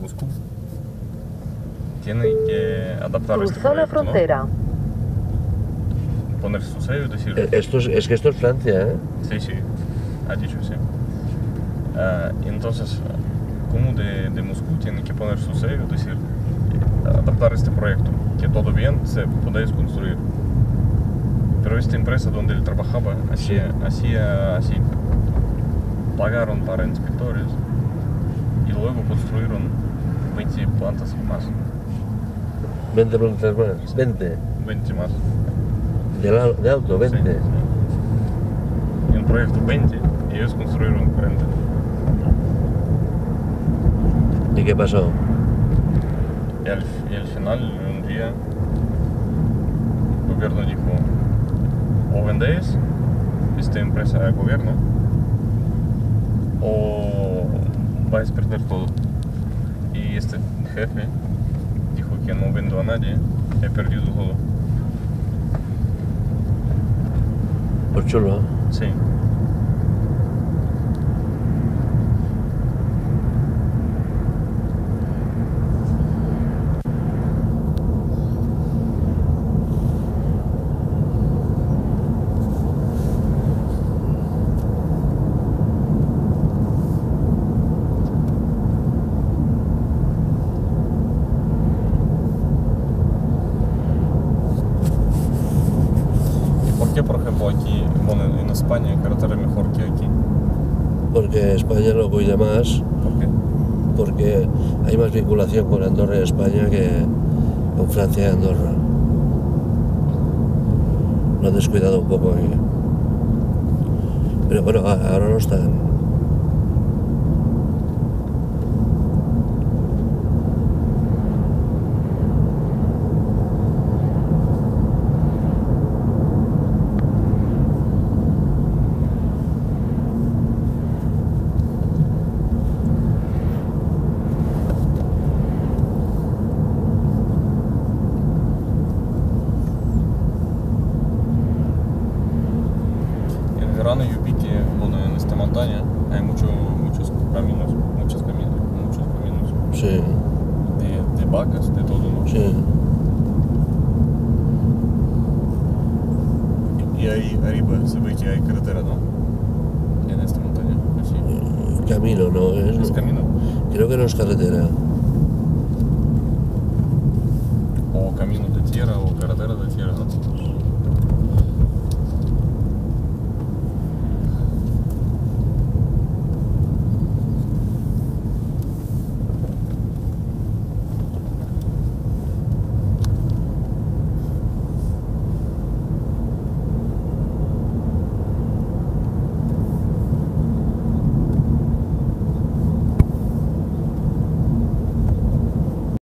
Moscú tiene que adaptar este Cruzó la proyecto, frontera. ¿no? Poner su sello y decir... Es que esto es Francia, ¿eh? Sí, sí, ha dicho sí. Entonces, como de Moscú tiene que poner su sello, es decir, adaptar este proyecto, que todo bien se podéis construir. Pero esta empresa donde él trabajaba hacía así. Pagaron para inspectores y luego construyeron 20 plantas más. 20 plantas más, 20. 20 más. De alto, 20. Sí, sí. En el proyecto 20 y ellos construyeron 40. ¿Y qué pasó? Y al final, un día, el gobierno dijo, o vendéis esta empresa al gobierno, o vais a perder todo. Y este jefe dijo que no vendo a nadie, he perdido todo. Pues chulo. Sí. ¿Por qué, por ejemplo, aquí, bueno, en España, hay carretera mejor que aquí? Porque España lo cuida más, ¿Por qué? porque hay más vinculación con Andorra y España que con Francia y Andorra. Lo han descuidado un poco aquí. Pero bueno, ahora no están. En verano yo vi que, bueno, en esta montaña hay muchos caminos. Sí, De vacas, de todo, ¿no? sí. Y ahí arriba se ve que hay carretera, ¿no? En esta montaña, así. Camino, ¿no? Es camino. Creo que no es carretera. O camino de tierra o carretera de tierra, ¿no?